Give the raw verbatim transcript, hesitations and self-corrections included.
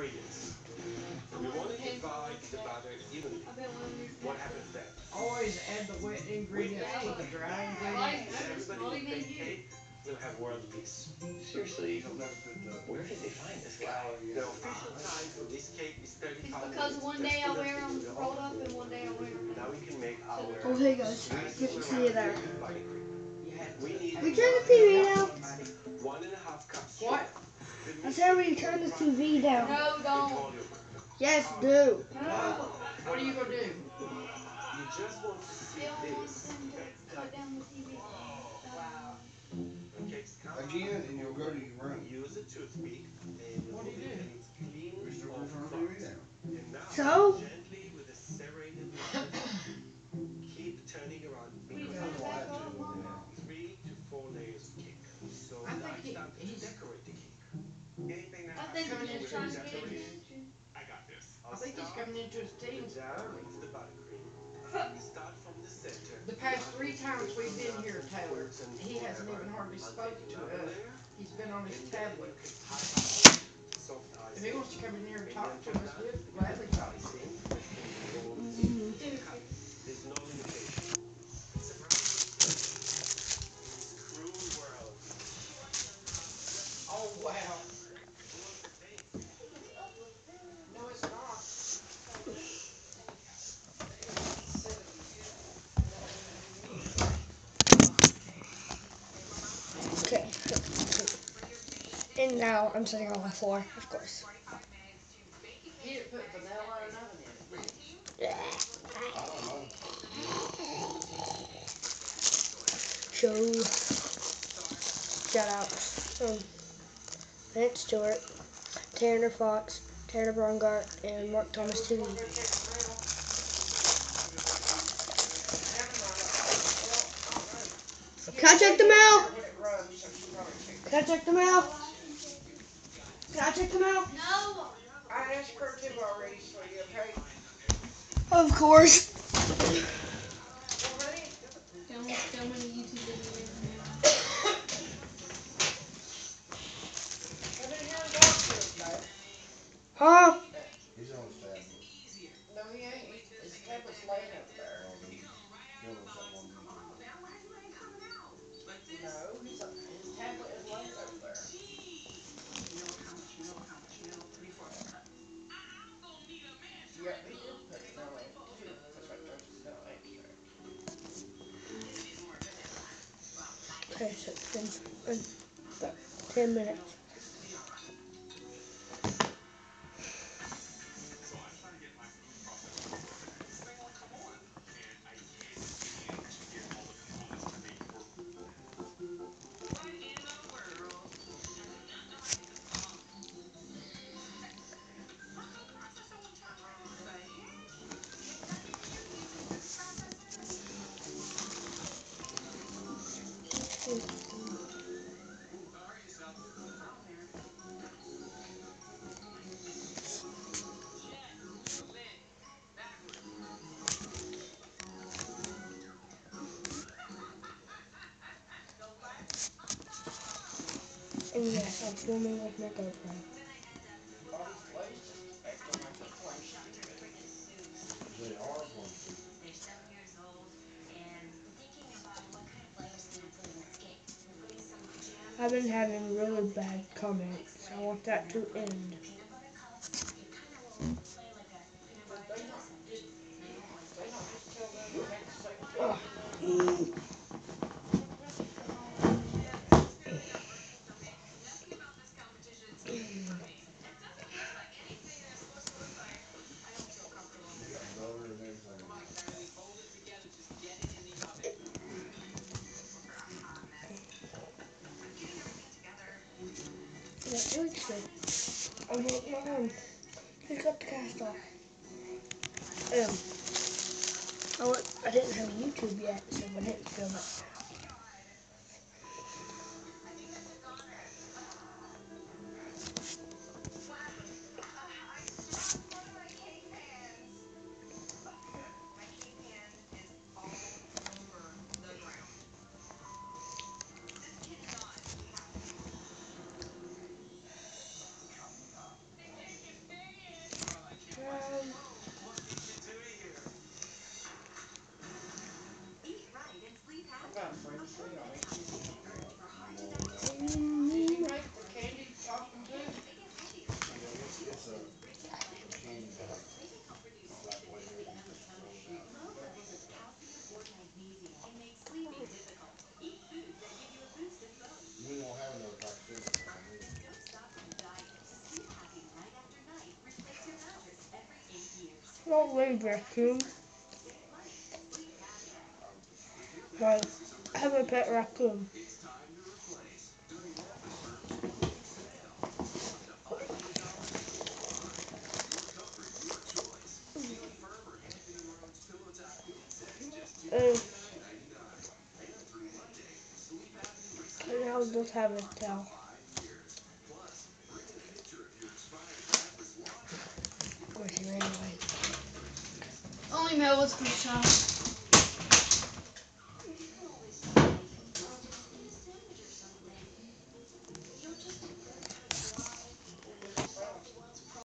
ingredients. We want to divide the butter evenly. What happens then? Always add the wet ingredients to the dry ingredients. Everybody who bakes cake will have world peace. Seriously, where did they find this guy? The official time for this cake is It's thirty-five because minutes. one day I wear them rolled up and one day I wear them. Now we can make our Oh, hey guys, good to see you there. buttercream. You had We to need We add turn butter the T V and down. automatic. one and a half cups sugar. What? I said we turn the T V down. No, don't. Petroleum. Yes, do. No. What are you gonna do? You just want to see Dylan wants this. him to cut down the T V. Wow. When cakes come Again, and you'll go to your room. use a toothpick and What do you do? it's clean We still of turn the T V crumbs. down. And now So? gently with a serrated knife, keep turning around We because turn I it want back on, Mama. three to four layers of cake. So I now think it's he- time to he's- decorate the cake. Anything that I has think to he's do just with trying to get decoration, attention. I got this. I I'll think he's start coming into his teens down early. with the buttercream. We start from the center. The past three times we've been here, Taylor, he hasn't even hardly spoken to us. He's been on his tablet. Soft If he icing. wants to come in here and And talk then to us, we'd gladly talk to him. Mm-hmm. There's no limitation. It's a cruel world. Oh, wow. No, it's not. Okay. And now I'm sitting on the floor, of course. He didn't put vanilla and oven in it, did he? Yeah. I don't know. Show. Shout out. Um, Vance Stewart, Tanner Fox, Tanner Brongart, and Mark Thomas T V. Never mind. Can I check the mail? When it grows, so she probably can't. Can I check the mail? Can I check the mail? No. I asked her to already, sweetie, okay? Of course. Well, honey, Don't film any YouTube videos now. come in here and talk to us, babe. Huh? He's on his tablet. No, he ain't. His, his tablet's laying over there. Oh, he's doing something on YouTube. No, his, his tablet is laying over there. Yep, he did put vanilla in it too, because I told you vanilla extract. Okay, so it's been uh, about ten minutes. And yes, I'm filming with my GoPro. All these ladies just acting like they're plumb stupid. They are one too. I've been having really bad comments. I want that to end. Did they not just, they not just tell them they had to say Ugh. please? You got butter and everything. Yeah, it looks good. I want my arm. Pick up the cast off. Um, I, want, I didn't have YouTube yet, so I didn't film it. Not rain raccoon. Right. I have a pet raccoon. Um, and now it does have a tail. Where's he anyway? Only Mel was for shot.